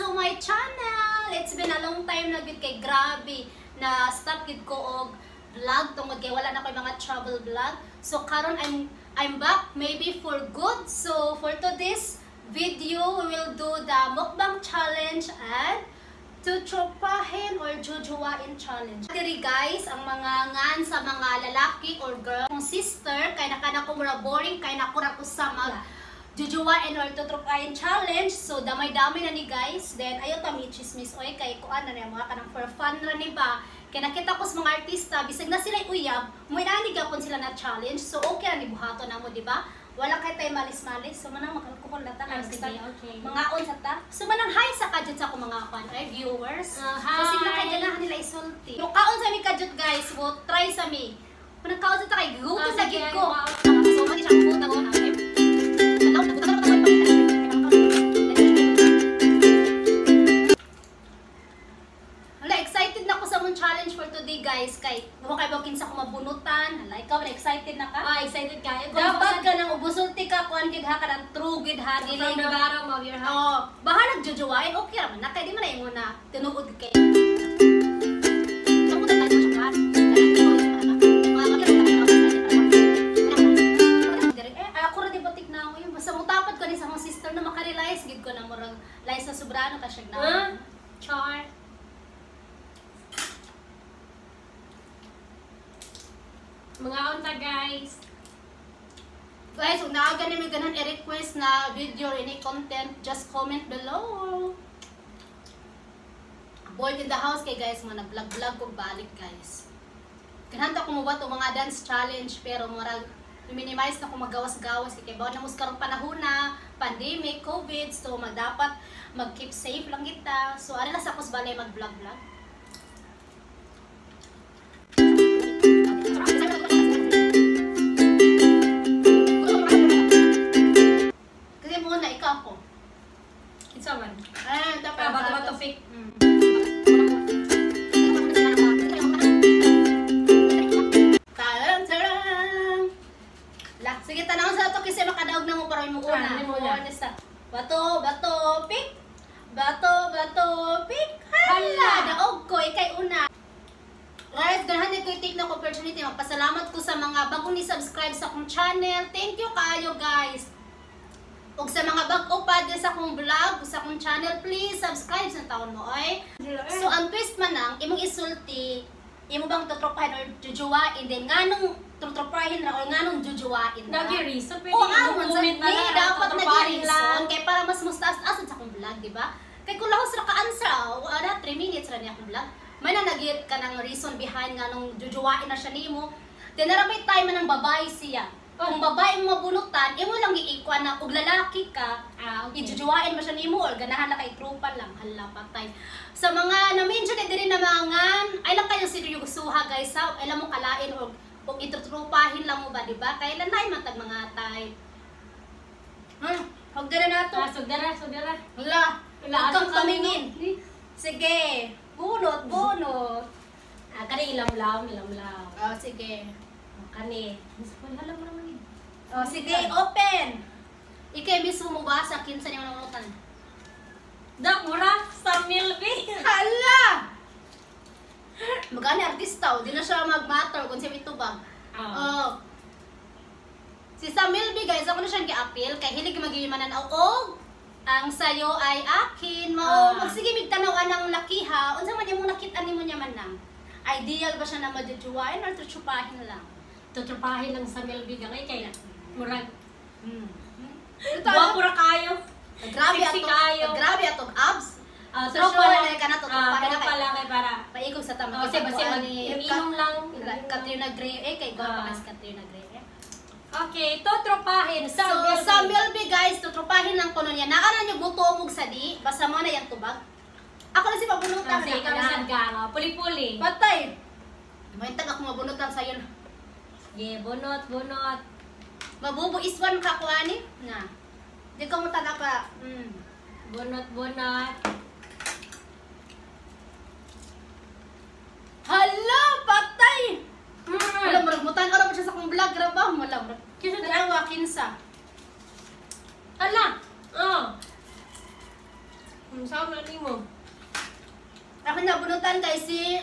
to my channel! It's been a long time na gid kay grabe na stop gid ko og vlog tungod kay wala na koy mga travel vlog. So karon I'm back maybe for good. So for today's video, we will do the mukbang challenge and tutropahin or jujuwain challenge. Diri guys, ang mga ngan sa mga lalaki or girl, kung sister, kay nakana ko mura boring, kay nakura ko sa mag jujuwain or tutropahin challenge. So damay-damay na ni guys. Then ayo ta mi chismis oy kay kuan na niya mga kanang for fun ra ni ba. Kaya nakita ko sa mga artista, bisag na sila uyab, mo inani gapon sila na challenge. So okay ra ni buhaton na mo, di ba? Wala kay tay malis-malis. So manang magkukul na ta okay. Mga on sa ta. So manang hi sa kadjut sa ko mga fan ay viewers. Hi. Kasi na kay ganahan nila isulti. Mo kaon sa mi kadjut guys, mo try sa mi. Manang kaon sa ta kay gutom na gid ko. So mali siya ko ta ko na. Challenge for today guys kay mo kay ba kinsa ko mabunutan. Hala, ikaw na excited na ka? Excited kayo. Dapat ka nang ubusulti ka kuan gid ha kanang true gid ha dili From the bottom of your heart. Bahala nagjujuwain okay ra man na kay di man na ingon na tinuod kay. Ako ra di batik na ako yun. Basta mutapad ko ni sa akong sister na makarealize gid ko na murag lies na sobrano ka siya na. Char. Mga unta guys. Guys, kung naaga namin ganun i-request na video or any content, just comment below. Bored in the house kay guys, mga nag-vlog-vlog ko balik guys. Kanhanta ko mo ba itong mga dance challenge pero murag minimize na kung magawas-gawas kay bawat na muskarong panahon na pandemic, COVID, so dapat mag-keep safe lang kita. So ano na sa kus balay mag-vlog-vlog. Topic. Sige, tanong sa ito kasi makadaog na mo para mo una. Bato, pick. Bato, pick. Hala, daog ko, ikay una. Guys, ganahan ko i-take na opportunity. Magpasalamat ko sa mga bagong ni-subscribe sa akong channel. Thank you kayo guys. Ug sa mga bag-o pa sa akong vlog, sa akong channel, please subscribe sa taon mo, oy. So, ang twist man nang, imong isulti, imo bang tutropahin or jujuwain din, nganong tutropahin ra or nganong jujuwain ra? Nag-reason, pwede comment na lang. Dapat nag-reason, kay para mas mustaas-asan sa akong vlog, di ba? Kay kung lahos ra ka-answer, wala, 3 minutes ra niya akong vlog. May nanagit ka ng reason behind nganong jujuwain na siya nimo. Then, naramay time man ng babae siya. Kung babae mo mabunutan, imo lang giikwan na ug lalaki ka, okay. ijujuwain mo siya nimo or ganahan na kay trupa lang, hala patay. Sa mga na-mention diri na mga ay lang kayo seryosuha guys, ay lang mo kalain og itutrupahin lang mo ba, di ba? Kay lanay matag mga type. Hugdara na to. Sugdara. Hala, kang tumingin. Sige, bunot. Kani ilamlaw. Sige. Kani. Hala mo naman. Sige, open! Ikay mismo mo ba sa kinsa niyo namunutan? Dak mura sa Milby. Hala! Magani artista, di na siya mag-matter kung siya itubag. Si Sam Milby guys, ako na siyang gi-appeal kay hilig magimanan og ang sayo ay akin mo. Magsige migtanawan ng lakiha. Unsa man imong nakit-an nimo nya man nang? Ideal ba siya na majujuwain or tutupahin lang? Tutupahin lang sa Milby gangay kay murag. Guwapo ra kayo. Grabe atong abs. So sure ka na tutupahin na kay para paikog sa tama kasi mag-inom lang. Katrina Gray kay guwapa kasi Katrina Gray. Okay, tutropahin sa Milby. Sa Milby guys, tutropahin lang kuno niya. Naara niyo buto mog sa di, basta mo na yang tubag. Ako na si pabunutan kasi ka puli-puli. Patay. May tag ako mabunutan sa yon. Yeah, bunot. Mabubuiswan ka kuani na. Di ka mo taga pa. Bunot. Hala, patay. Wala mo nagmutan ara mo siya sa akong vlog ra ba? Wala mo. Kinsa. Hala. saan na mo? Ako nabunutan kay si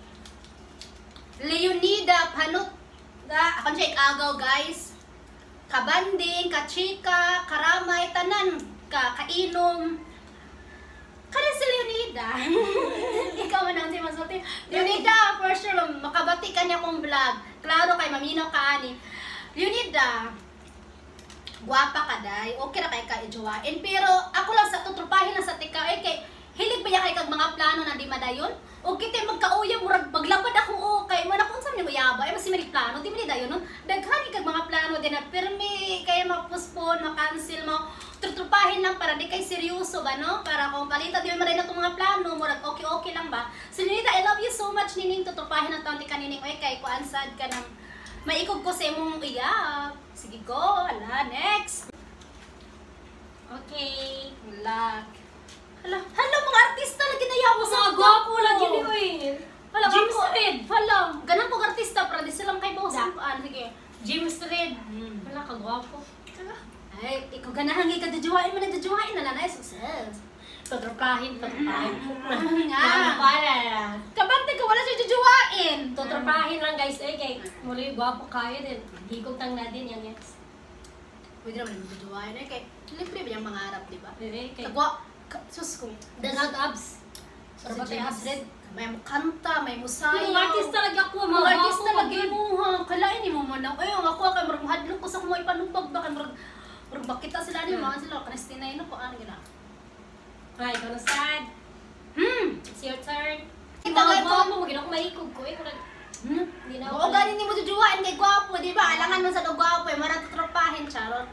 Leonida Panot. Ako siya ikagaw, guys. Kabanding, kachika, karamay, tanan, kainom. Kaya si Leonida. Ikaw man ang si Masulti. Leonida, for sure, makabati ka niya kong vlog. Klaro kay Maminaw Kaani. Leonida, guwapa ka, day. Okay na kay ka-ijuwain. Pero ako lang sa tutrupahin lang sa tika. Kay hilig ba kay kag mga plano na di madayon? O kita magkauya, murag maglapad akong okay. Mana kung saan ni mo yaba, ay mas plano, di mo dayon nun. Daghani kag mga plano din na pirmi, kaya ma-postpone, ma-cancel mo. Tutrupahin lang para di kay seryoso ba, no? Para kung palita, di mo rin na itong mga plano, murag okay lang ba? So, Ninita, I love you so much, Nining. Tutrupahin ang taon ni kanining. Oy, kay kuan sad ka ng maikog ko sa imong iyap. Sige, go. Hala, next. Okay. Luck. Hala, mga artista na ginaya mo sa Gwapo lang yun eh. Hala, James ako- Reid. Hala, ganang pag artista, para di silang kay Bosan. Sige. James Reid. Wala ka gwapo. Ay, ikaw ganahan ka dujuwain mo na dujuwain na lanay, success. Tutrapahin. Nga. Para. Kabante ka, wala siya dujuwain. Tutrapahin lang guys. Eh, kay muli gwapo kayo din. Higog tang na din yan, yes. Pwede naman yung dujuwain eh, kay libre ba yung mangarap, di ba? Eh, kay Sus ko. Dagat abs. Sa James Reid, may mo kanta, may mo sayaw. Yung artist talaga ko, Mga artista lagi mo ha. Kalain mo man. Ay, ang ako kay murag hadlok ko sa kumoy panubag ba kay murag bakita sila ni mga sila Christina ino ko ano gina. Ay, ikaw na sad. It's your turn. Kita Mga kay ko. gwapo mo, ginako maikog ko. Eh, murag, hindi na Oo, ganin ni mo dujuwain kay gwapo, di ba? Alangan man sa gwapo, marang tropahin charot.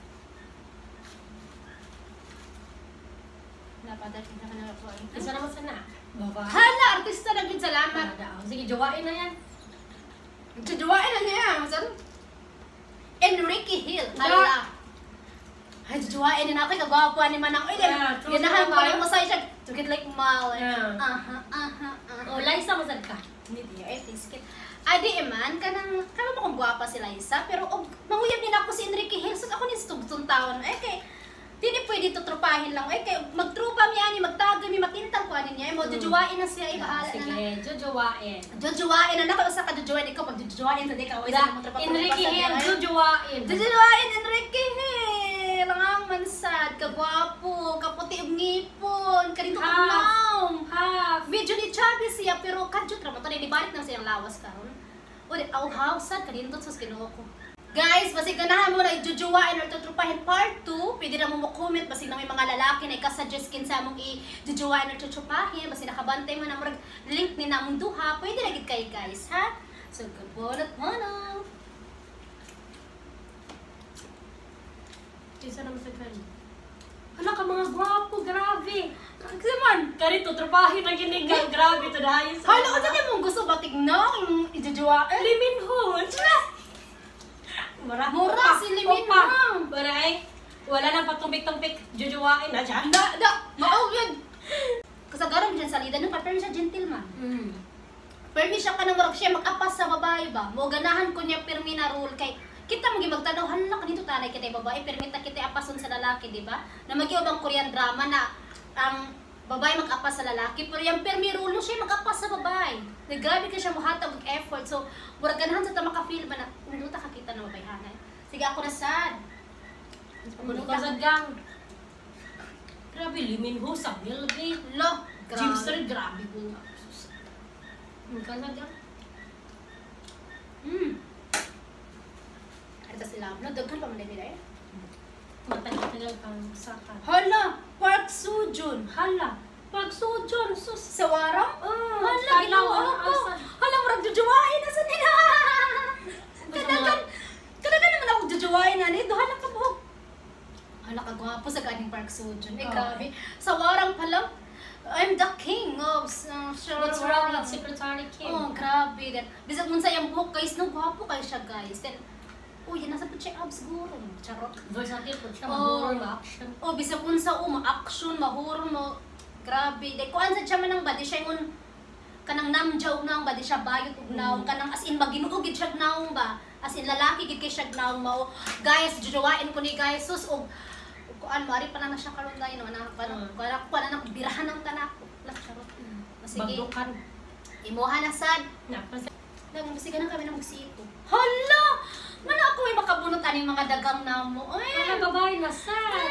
Napadal kita ka na po. Isa naman sana. Baba. Hala, artista na gid salamat. Sige, jowain na yan. Dujuwain na niya, masan? Enrique Hill. Hala. Ay, dujuwain na ako kay gwapo ni manang. Ay, Yeah, ganahan true ko ba? yung masay siya. To get like mal. Yeah. Aha. O, Liza, masad ka. Hindi ay tiskit. Adi eman kanang mo kung gwapa si Liza pero manguyab din ako si Enrique Hill. So ako ni stugtong taon. Eh kay dili pwede tutrupahin lang. Eh kay magtrupa mi ani magtagay mi makintang ko ani niya. Mo jujuwain na siya ibahala na. Sige, jojowain. Jujuwain na nako usa ka jujuwain ikaw pag jujuwain ta di ka oy sa mo trupa. Enrique Hill, jojowain. Jujuwain Enrique Hill. Ang mansad kagwapo, kaputi og ngipon, kanito kagnaw. Medyo ni chubby siya pero kadjut ra mo to ni balik na siyang lawas karon. O di sad kanito sus Ginoo ko. Guys, basig ganahan mo na ijujuwain or tutrupahin part 2, pwede na mo comment basig na may mga lalaki na ikasuggest kin sa among ijujuwain or tutrupahin, basig nakabantay mo na murag link ni namong duha, pwede na gid kay guys, ha? So good bullet mo na. Isa naman sa kanya. Hala ka mga gwapo, grabe. Kasi man, Karito, trupahin na ginigang. Grabe to dahil sa... hala ko sa mong gusto batig na yung ijujuwain. Limin Ho. Mura si Limin Ho. Wala ay, wala nang patumpik-tumpik. Jujuwain na siya. Mao yun. Kasagaran dyan sa lida nung pero siya gentleman. Pero siya ka nang siya mag-apas sa babae ba? Mo ganahan ko niya pirmi na rule kay kita magi magtanaw hala kanito tanay kita babae permita kita apason sa lalaki, di ba? Na magiubang Korean drama na ang babae mag-apas sa lalaki pero yung permi rule siya mag-apas sa babae. Grabe ka siya mohatag og effort. So, murag ganahan sa ta maka-feel ba na naluta ka kita na babayhanay. Sige ako na sad. Puno ka sa gang. Grabe, Limin Ho sa Milby. Lo, James Reid, grabe ko nga. Puno ka sa gang. Ano sila? No, daghan pa man nila eh. Matagal-tagal kang sakat. Hala, Park Soo-joon. Hala, pag sujon, sus. Sa warang? Hala, Hala, ginawa ko. Hala, murag jujuwain na sa nila. Kadagan naman ako jujuwain na nito. Hala ka buhok. Hala ka gwapo sa ganing Park Soo-joon. Eh, grabe. Sa warang pa lang, I'm the king of What's wrong with Secretary Kim? Oh, grabe. Bisag mun sa iyang buhok, guys, no, gwapo kayo siya, guys. Then, uy, nasa po siya abs siguro. Charot. Versatile po siya, Oh. mahurong ma-action. Oh, bisag unsa ma-action, mahurong mo. Grabe. Dahil kuan sa siya man ang body siya yung kanang namjaw na body siya bayot ug naong kanang as in maginuog gid siya naong ba. As in lalaki gid kay siya naong mao. Guys, jujuwain ko ni guys sus og kuan mari pa na siya karon dai no anak pa na birahan ng tanak. Charot. Sige. Bagdukan. Imuha na sad. Napasa. Nagmasiga na kami na magsito. Hala! Man ako ay makabunot aning mga dagang namo. Ay, Mga babae na sad.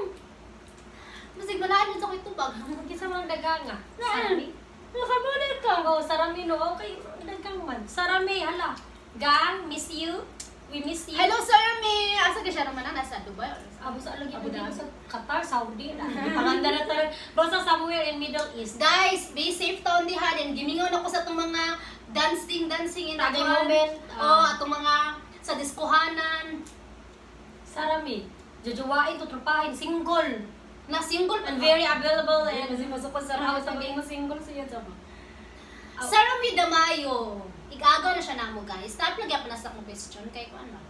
Masig malaan yun sa ko itubag. Kisa mga daganga. Sarami. Sarami. Nakabunod ka. Oo, sarami no. Okay, dagang man. Sarami, hala. Gang, miss you. We miss you. Hello, Sarami! Asa ka siya naman na? Nasa Dubai? Abo sa alagi Abu mo dito Dhabi. sa Qatar, Saudi na. Panganda na talaga. Basta somewhere in Middle East. Guys, be safe taon di hadin. Gimingon ako sa itong mga dancing in Tagay Aguan. moment. Oo, atong mga sa diskuhanan. Sarami. Jujuwain, tutupahin, single. Na single And very available and Kasi masok ko sa raw sabihin mo single siya sa mo. Sarami Damayo. Igagaw na siya namo guys. Start lagi ako na sa akong question kay ko ano.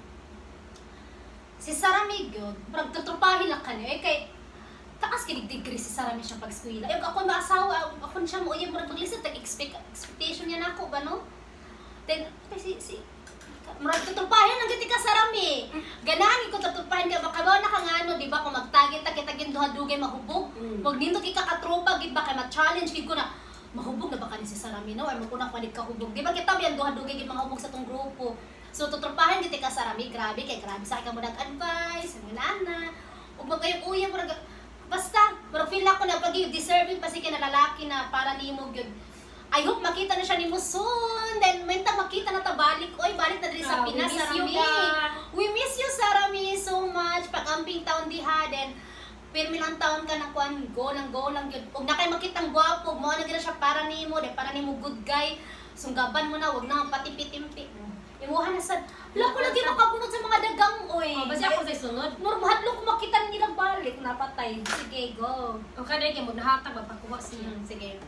Si Sarami gyud, parang tutrupahin lang kaniya kay taas kinig degree si Sarami siya pag eskwela. Yung ako maasawa, ako siya mo uyab murag maglisod tag expectation niya nako ba no? Then si murag tutrupahin ang giti ka Sarami. Ganahan ko tutrupahin ka baka ba na kang ano, di ba kung magtagin duha-dugay mahubog. Wag nindot ika-katropa gid ba kay ma-challenge gid ko na mahubog na ba ka ni si Sarami no? Ay magkunang panig kahubog. Di ba kita biyan duha-dugay gid mahubog sa tong grupo. So tutrupahin gid ka Sarami, grabe kay grabe sa ka mo nag-advise, ang nana. Ug magayong uya murag basta, pero feel ako na pag deserving pa si kinalalaki na para nimo gyud. I hope makita na siya nimo soon. Then menta makita na ta balik. Oy, balik na diri sa Pinas, Sarami. We miss you, Sarami, so much. Pag-amping taon diha, then pirmi lang taon ka na kuan, go lang gyud. Ug na kay makitang gwapo, mo na gyud siya para nimo, de para nimo good guy. Sunggaban mo na, wag na patipit-impit. Imuha na sad. Wala ko lagi makabunod sa mga dagang, oy. Basta ako sa sunod. Murag mahadlok ko makita nila balik, napatay. Sige, go. Okay na kay mo nahatag magpakuha siya. Sige.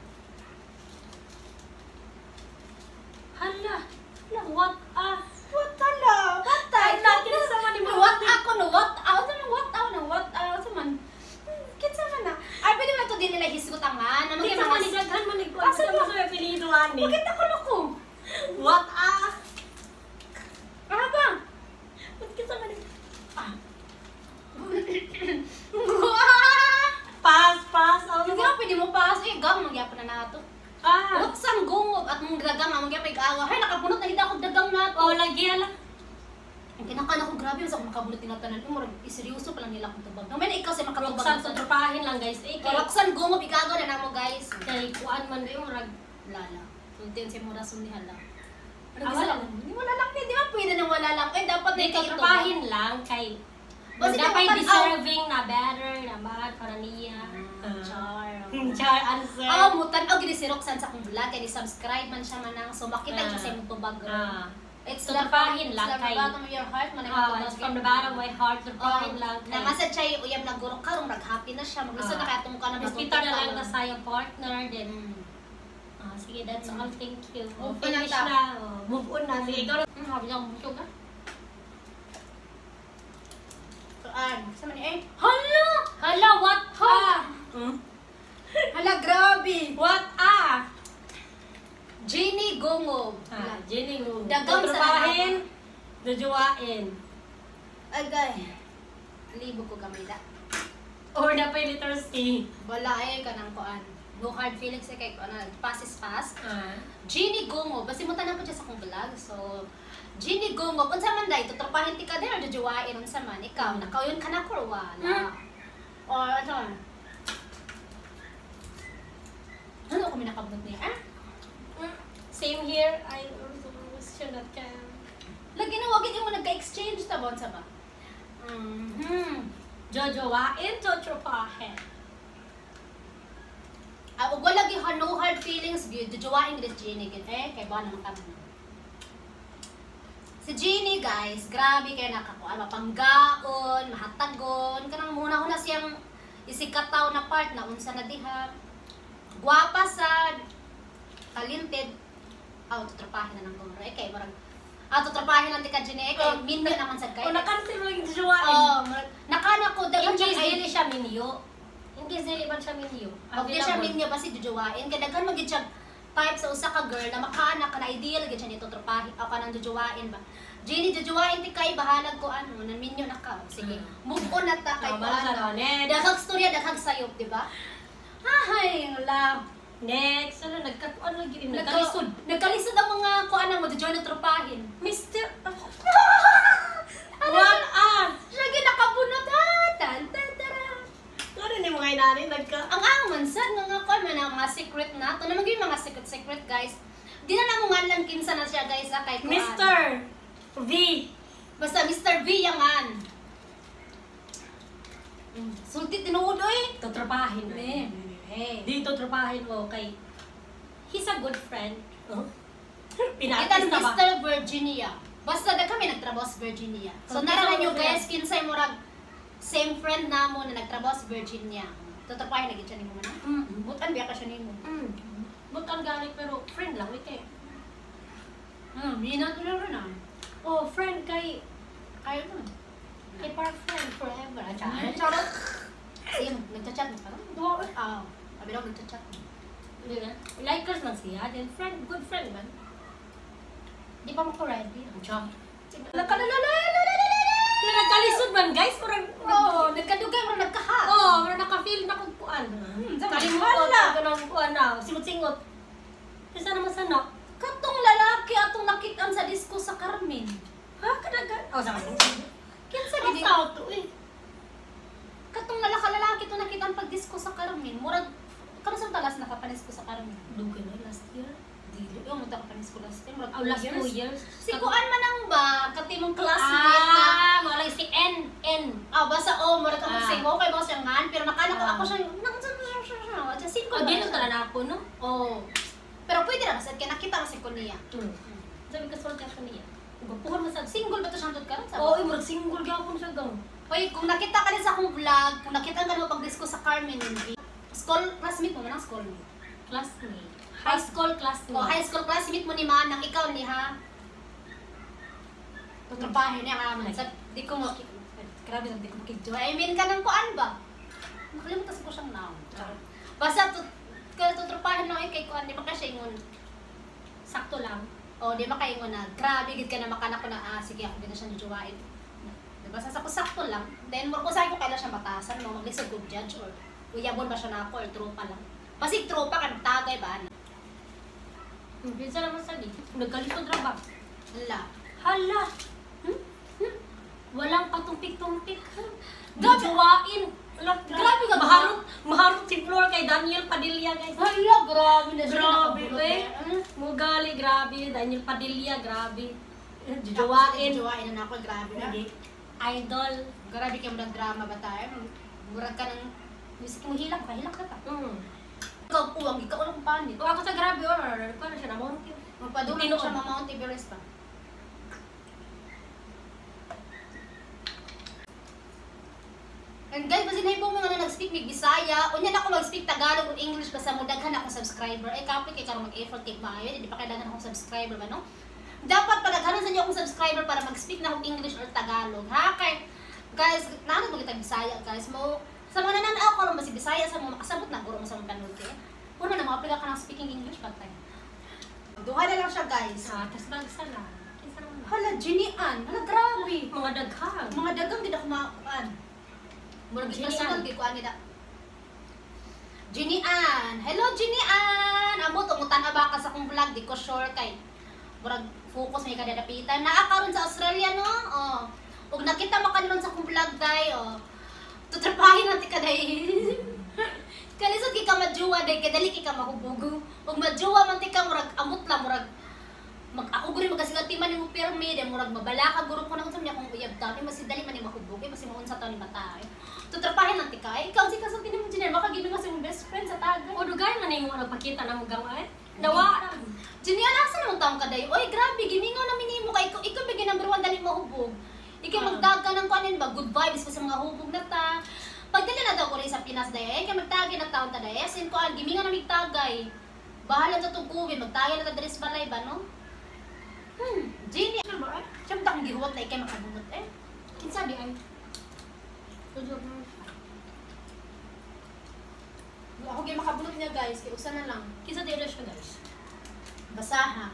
Hala. What What hala? Patay. Ay, natin na sama ni mo. What ako no? What out? Ano what out no? What out man? Kitsa man na. Ay, pwede mo ito din nila hisgutangan. Na Hindi mga sa manigaghan manigko. Asa Asa mo sa piliduan ni? Bakit ako loko? What Ano ba? Bakit sa manig? Pass. Hindi nga pwede mo pass. Eh, gam, magyapon na nato. Roxanne Gungob at mong dagang ang magyapay kaawa. Hay, nakabunot na hindi ako dagang nato. Oh, lagi ala. Ang kinakana ko grabe sa akong makabunot tinatanan. Murag iseryoso pa lang nila akong tubag. Naman ikaw sa makatubag. Roxanne, tutupahin lang guys. Eh, kay Roxanne Gungob, ikago na namo guys. kay kuan man rin murag Lala. Sultin si Mura Sundihala. wala. Hindi wala lang. Di ba pwede na wala lang? Eh, dapat Hindi, ito. tutupahin lang kay Basta dapat dapat- deserving na better, na bad para niya. Char. Char answer. Mutan. Gini si Roxanne sa akong vlog. Kaya subscribe man siya manang. So, makita niyo sa imong tubag. It's So, tupahin lang from the kay- bottom of your heart. It's from the bottom of my heart, tutupahin lang kay Namasad siya uyab na guro karong nag-happy na siya. Maglisod na kaya itong ka na hospital na lang na sa yung partner, then sige, that's all. Thank you. Move on Finish na ta. na. Move on na. Sige, ikaw na. Habi lang, busog ka. Sama ni eh. Hala, what? Hala, grabe. What? Jenny Gongob. Jenny mo. Dagang sa Tutupahin, dujuwain. Agay. Libo ko gamay da. Or na pa yung letter C. Wala eh ka ng kuan. No hard feelings eh kay kuan. Pass is fast. Ah. Jenny Gongob. Basta mo tanan ko siya sa akong vlog. So, Jenny Gongob. Unsa man day? Tutropahin ti ka din or dujuwain unsa man? Ikaw, nakayon ka na ko or wala? Or ano? Ano kami nakabot niya? Same here. I also question that can. Lagi na wagin yung mo nagka-exchange ta ba unsa ba? Jojowain, tutupahin. Ug wala gi no hard feelings gyud. Dujuwain gid si Jenny gid kay ba naman kami. Si Jenny guys, grabe kay nakakuan mapanggaon, mahatagon, kanang muna siyang isikataw na part na unsa na diha. Guwapa sad, talented. Tutrapahin na ng gumro. Kay marag tutrapahin lang di ka Jenny kay minyo naman sad kay. Nakancel mo yung jojowain. Nakana ko In dagan case siya dili siya minyo. In case dili man siya minyo. Okay siya minyo ba si dujuwain kay daghan magid siya type sa usa ka girl na makaanak ka na ideal gid siya nito tropahin o kanang jujuwain ba. Jenny jujuwain ti kay bahalag ko ano naminyo na ka. Sige. Move on na ta kay ko ano. Daghang storya daghang sayop, di ba? Ay, love. Next, ano, ano lagi? Nagkalisod ang mga kuan ang mo-join na tropahin. Mr. Ano? Siya ginakabunot ha. Tan-tan-taran. Ano ni mga inani? Ang angman sad nga kuan man ang mga secret na. Ito naman yung mga secret guys. Di na namungan lang kinsa na siya guys kay kuan. Mr. V. Basta Mr. V yangan. Sulti tinuod oy. Totropahin. Hey. Dito tropahin mo kay he's a good friend. Oh. Kita Mr. Virginia. Basta na kami nagtrabaho sa Virginia. So naranan nyo guys, kinsay mo rag same friend namo na nagtrabaho sa Virginia. Totropahin na gid siya nimo na. Butan biya ka siya nimo. Bukan galing pero friend lang we kay. Minat ko rin na. Oh, friend kay Kayo naman. kay par friend forever. Charot. Sige, nagchat-chat mo pa. Oo. Sabi daw nagchat-chat. Likers man siya, then friend, good friend man. Di pa mo ready. Ang chong. Nagkalisod man guys, kurang Nagkadugay mo nagkahat. mura naka-feel na kung kuan. Kalimutan ko ng kuan na, singot-singot. Kasi naman sana, Katong lalaki atong nakitaan sa disco sa Carmen. kadagan. Sa Kinsa Ang gid? tao to eh. Katong lalaki to nakitaan pag disco sa Carmen. Murag kano sa talas nakapanis ko sa Carmen. Dugay na last year. Dili mo ta kapanis ko last time. Murag Last 2 years. Si kuan man ang ba katimong classmate na. Mga lang si N. Basta murag ka sing okay ba siya ngan pero nakala ko ako siya single. Dito tala na ako, no? Pero pwede ra kasi kaya nakita kasi ko niya. Sabi ka solta ko niya. Gupuhan mo sa Single ba to siyang karon sa? murag single gyapon siya gang. Hoy, kung nakita ka din sa akong vlog, kung nakita ka mo pag disco sa Carmen hindi. School classmate mo man school mo. Classmate. High school classmate. High school classmate mo ni Manang ikaw ni ha. Trabaho niya nga man. Di ko mo grabe di ko makidyo. I mean kanang kuan ba? Nakalimutan ko siyang naon. Basta tutrapahin na kay kuan di ba kasi ingon. Sakto lang. Di ba kayo na, grabe, gid ka na makanak ko na, sige, ako din na siya nijuwain. Diba, sakto lang. Then, mo ko sa ko kailan siya batasan, mo maglisod ko judge, or uyabon ba siya na ako, or tropa lang. Basig tropa ka, tagay ba? Bisa naman sa di. Nagkalisod ra ba? Hala. Walang patumpik-tumpik. Gajuwain. Grabe ka ba? Maharot si Flor kay Daniel Padilla, guys. Hala, grabe na siya. Grabe, eh. Mugali, grabe. Daniel Padilla, grabe. Jujuwain. Jujuwain na ako, grabe na. Idol. Grabe kayo mo ng drama ba tayo? Murag ka ng, music mo hilak ka ta. Ikaw puwang, ikaw lang panit. Ako sa grabe, paano siya na-mount yun? Magpadulong ko siya ma-Mount Everest pa. And guys, basin na po mga nag-speak mig Bisaya. Unya na ako mag-speak Tagalog o English basta mo daghan akong subscriber. Kapoy kay karong mag-effort kay maayo, di pa kay daghan akong subscriber ba no? Dapat padaghanan sa inyo akong subscriber para mag-speak na akong English or Tagalog. Ha kay guys, naano mo kita Bisaya guys mo. Sa mga nananaw ko ron ba si Bisaya sa mo makasabot na guro mo sa mga panood kay. Puno na mga pila ka ng speaking English patay. Duha na lang siya guys. Tas bagsa na. Hala, Jinian. Hala, grabe. Mga daghang. Mga dagang gid ako makuan. Murag personal gid ko ani da. Jinian. Hello Jinian. Amo tungutan ba ka sa akong vlog di ko sure kay murag focus may kadadapitan. Naa karon sa Australia no. Ug nakita mo kanon sa akong vlog day tutrapahin natin ka day. Kalisod ki ka majuwa day kadali ki ka mahubog. Ug majuwa man ti ka murag amot la murag ako guri magasigati man nimo pirmi de murag mabalaka guro ko na unsam niya kung uyab dami masidali man ni mahubog mas maunsa taw ni mata. Tutrapahin natin ka. Ikaw si kasal din mo Jinian baka gibing kasi mong best friend sa taga. Dugay man nimo nagpakita na mo gang ay. Dawa. Jinian asa naman taong kaday. Oy grabe gimingaw na minimo kay ikaw bigyan number 1 dali mahubog. Ikaw magdaga ng kanin ba good vibes pa sa mga hubog na ta. Pagdali na daw ko rin sa Pinas day kay magtagi na taon ta day. Sin ko gimingaw na migtagay. Bahala ta tug kuwi magtagi na ta diri sa balay ba no? Jenny, siyempre akong gihuwag na ikay makabunot Kinsa di ay? Ako kayo makabunot niya guys, kaya usa na lang. Kinsa di siya guys? Basaha.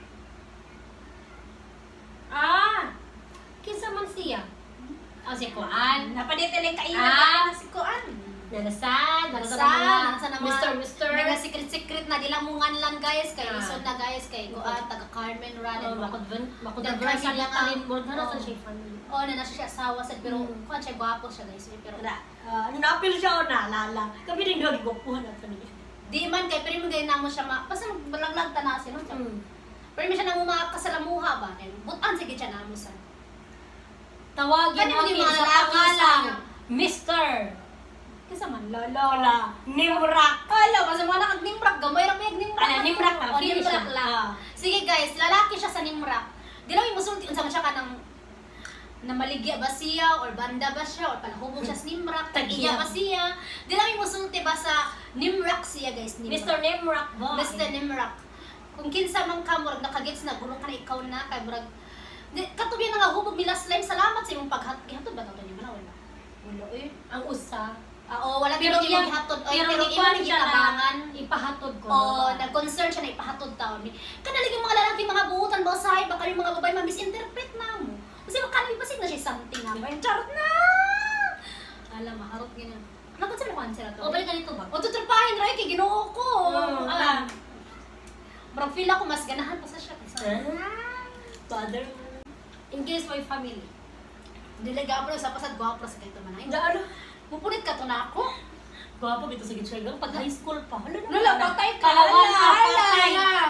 Kinsa man siya? Si Kuan. Napaditiling kayo si Kuan. Nalasan Nasa Mr. Mga secret na dilamungan lang guys. Kay isod na guys. Kay Kuan, taga Carmen Run. Makudversa lang talin mo. Nasa siya family. Oo, na siya asawa sa pero Kuan siya gwapo siya guys. Pero Napil siya o naalala. Kami rin doon igupuhan natin niya. di man kay pero mga na mo siya basta balaglag tanasin no. Pero siya nang mga kasalamuha ba? Butan sige siya namo sa. Tawagin Ano natin yung mga sa lalaki pangalan, sa- Mr. Kasi man Lola Nimrak. Kala ba sa mga nakag-nimrak gamay ra may nimrak. Nimrak lang. O, nimrak lang. Sige guys, lalaki siya sa nimrak. Di lang yung musulti unsa man siya kanang namaligya ba siya or banda ba siya or palahubog siya sa nimrak, tag-iya ba siya. Di lang yung musulti ba sa nimrak siya guys, nimrak. Mr. Nimrak boy. Mr. Nimrak. Kung kinsa man ka murag nakagets na gulong ka na ikaw na kay murag katubi na nga hubog nila slime. Salamat sa imong paghatod ba to niya man wala. Wala eh. Ang usa. Oo, wala Pero pero iya ihatod. pero Pero ikuan siya itabangan. na ipahatod ko. Oo, nag-concern siya na ipahatod taon. Kanalig yung mga lalaki, mga buutan, mga sahay, baka yung mga babae ma-misinterpret na mo. Kasi makalipasin na siya something nga. May charot na! Alam, maharot ganyan. Ano ba sa nakuhan sila to? O balik ka dito ba? O tuturpahin, Roy, kay ginoo ko. Marang feel ako, mas ganahan pa sa siya. Father. Engage my family. Dilaga po sa pasad, gwapo sa kayo man. Ano? Pupunit ka to na ako. Gwapo dito sa Gitsagang pag high school pa. Lula, patay ka. Patay.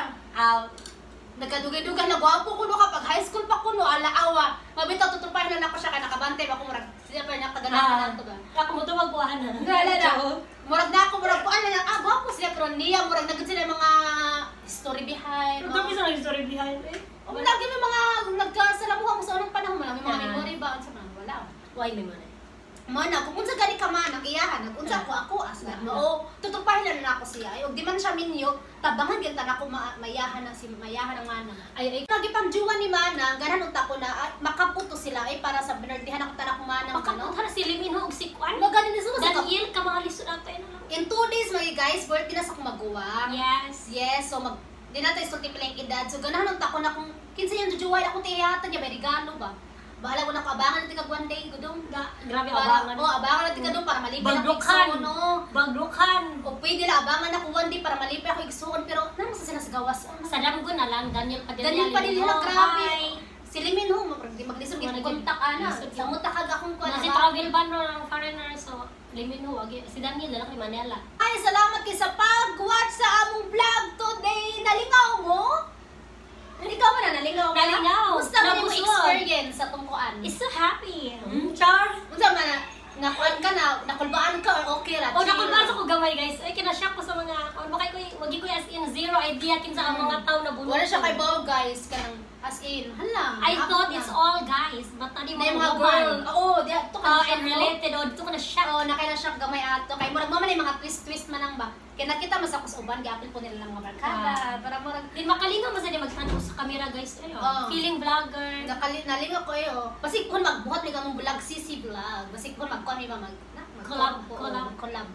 Nagkadugay-dugay na gwapo ko no kapag high school pa ko no, alaawa. Mabitaw tutupahin na ako siya kay nakabantay ako murag. Siya pa niya kaganahan na to ba. Ako mo ito magbuhan na. Wala. Murag na ako murag po ano na gwapo sila pero niya murag nagud sila mga story behind. Pero kami sa story behind eh. Lagi may mga nagkasalamuha mo sa unang panahon mo, may mga memory ba sa mga wala. Why may man? Mana, kung unsa gani ka man, nag-iyahan, nag-unsa ko as na. Oo, tutupahin na ako siya. Ay, og di man siya minyo, tabangan gyud tan ako mayahan na si mayahan ang mana. Ay, lagi pang juwan ni mana, ganan unta ko na makaputo sila ay para sa binardihan ako tan ako mana Makapunta na si Liminho og si Kwan. Mo ganin ni sa Daniel ka mga lisod ato na lang. In 2 days mga guys, birthday na sa kumaguwa. Yes. Yes, so di na tayo sulti pala yung edad. So ganahan unta ko na kung kinsa yung jujuway ako tiyata niya, may regalo ba? Bahala ko na abangan natin kag one day gudong. Grabe abangan. Oh, abangan natin kadong para malipay na igsuon no. Bagdukan. O pwede la abangan ako one day para malipay ako igsuon pero namo sa sila sa gawas. Sa damgo na lang Daniel Padilla. Daniel Padilla grabe. Hi. Si Liminho mo maglisod gid kontak ana. Sa mutakag akong kuan. Si travel ban no ng foreigner so Liminho si Daniel na lang ni Manila. Ay salamat kay sa pag-watch sa among vlog today. Nalingaw mo? Nalingaw mo na, nalingaw ka? Nalingaw. Musta mo yung experience sa tungkuan? Is so happy. Char. Unsa man nakuan ka na, nakulbaan ka or okay ra? O nakulbaan ko gamay guys. Ay kinashock ko sa mga bakay ko wagi ko as in zero idea kinsa ang mga tao na buno. Wala siya kay Bow guys, kanang as in, hala. I thought it's all guys, but not Di yung mga girl. Oo, di to ka and related o dito ko na shock. Oo, nakay na shock gamay ato. Kay murag mo man yung mga twist man lang ba. Kaya nakita mo sa kusuban, giapil po nila lang mga barkada. Para murag Din makalingaw mo sa di magtanong sa camera guys. Ayo. Feeling vlogger. nalingaw ko eh oh. Basig kun magbuhat mi kamong vlog CC vlog. Basig kun magkuan mi mag collab.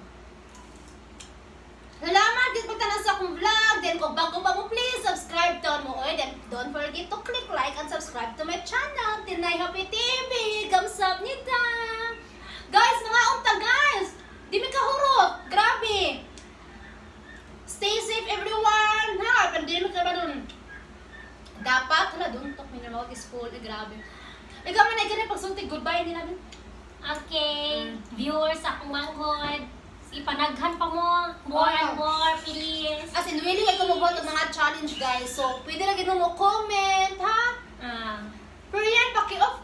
Salamat gid pagtanan sa akong vlog. Then kung bago pa mo please subscribe to mo oy. Then don't forget to click like and subscribe to my channel. Tinay Happy TV. Gamsap nita. Guys, mga unta guys. Di mi kahurot. Grabe. Stay safe everyone. Ha, pandemic ka ba dun? Dapat hala dun tok mi na mawag school. Grabe. Ikaw man ay ganun pagsulti goodbye nila din. Okay, viewers akong manghod. Ipanaghan pa mo. More and more, please. As in, willing ay kumubuhat ng mga challenge guys. So, pwede na gano'n mo comment, ha? Pero yan, paki-off